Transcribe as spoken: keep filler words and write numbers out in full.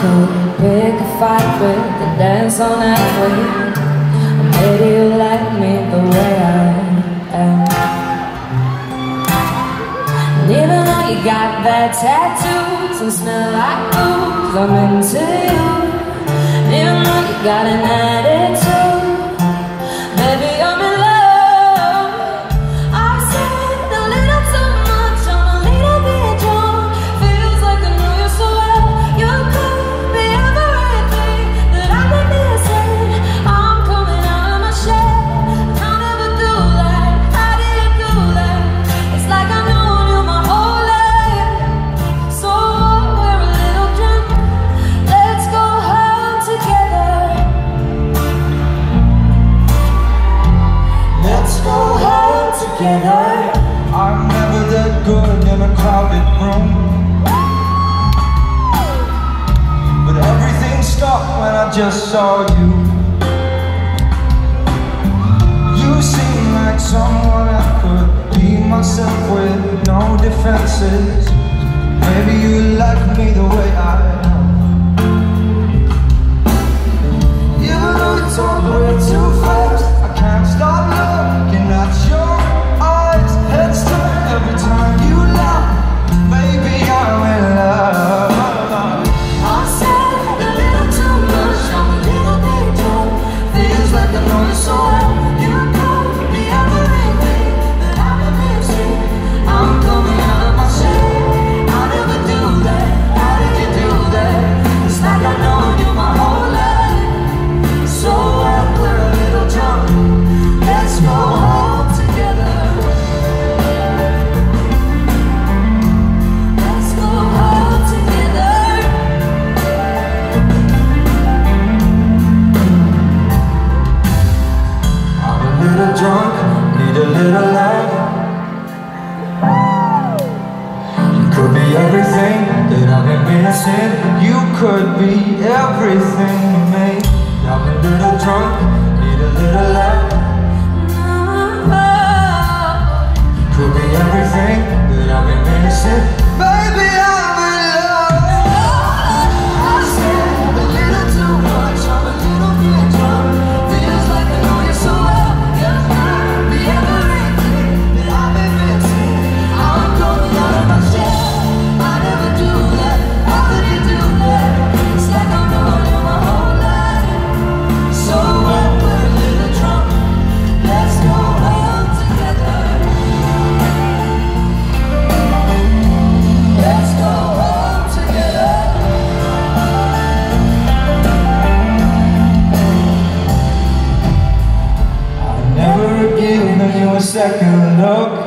could pick a fight with and dance all night with, or maybe you like me the way I am. And even though you got that tattoos and smell like booze, I'm into you. And even though you got an attitude, baby, I'm in love. I've said a little too much, I'm a little bit drunk. Feels like I know you so well. You could be everything that I've been missing. I'm coming out of my shell. I'll never do that. How did you do that? It's like I know you my whole life. So we're a little drunk. Let's go home together. Let's go home together. I'm never that good in a crowded room, but everything stopped when I just saw you. You seem like someone I could be myself with, no defenses. Maybe you like me the way I am. Even though you talk way too fast, I can't stop looking at your eyes. Heads turn every time you laugh. Baby, I'm in love. I said a little too much, I'm a little bit drunk. Feels like I know you so well. You could be everything that I've been missing. I'm coming out of my shell. I'll never do that. How did you do that? It's like I know you my whole life. So well, we're a little drunk. Let's go home together. Let's go home together. I'm a little drunk, need a little love. You could be everything that I've been missing. You could be everything to me. I'm a little drunk, need a little love. Could be everything that I've been missing. Baby, I'm in love. I said a little too much, I'm a little bit drunk. Feels like I know you so well. You could be everything that I've been missing. I'm coming out of my shell. I never do that. How did you do that? It's like I know you my whole life. So when we're a little drunk, let's go home together. Let's go home together. I've never given you a second look.